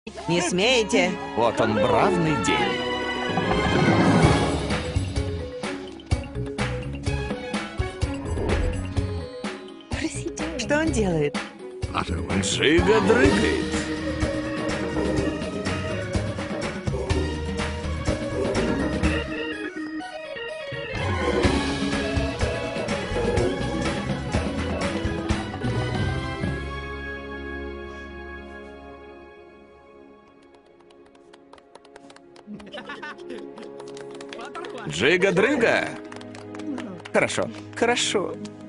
Не смейте. Вот он, бравный день. Что он делает? Джига дрыгает. Джига-дрыга. Хорошо, хорошо.